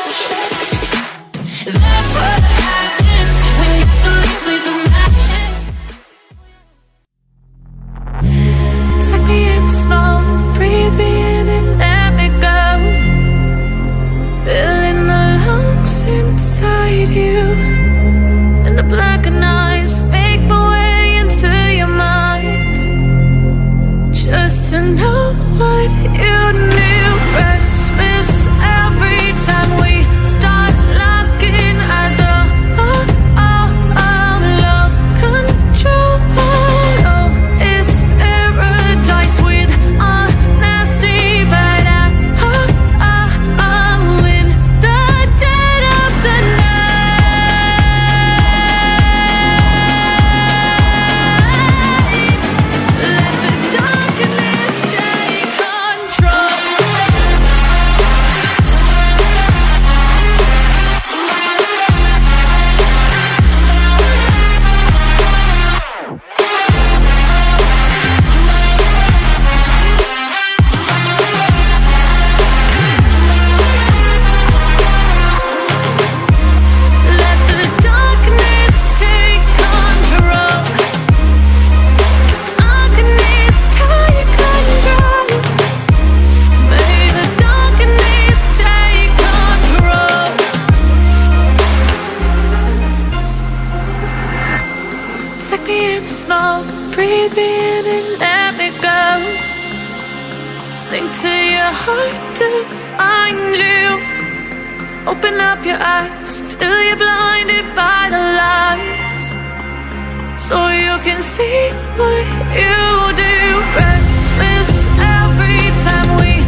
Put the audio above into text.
That's what happens when you sleep, please imagine. Take me in small, breathe me in and let me go. Filling the lungs inside you, and the blackened eyes make my way into your mind. Just to know what you knew. Restless every time we start locking eyes. Lost control. Oh, it's paradise with honesty, but I'm in the dead of the night. Let the darkness take control. Let the darkness take control. Darkness take control. May the darkness take control. Take me in small, breathe me in and let me go. Sink to your heart to find you. Open up your eyes till you're blinded by the lies, so you can see what you do. Restless every time we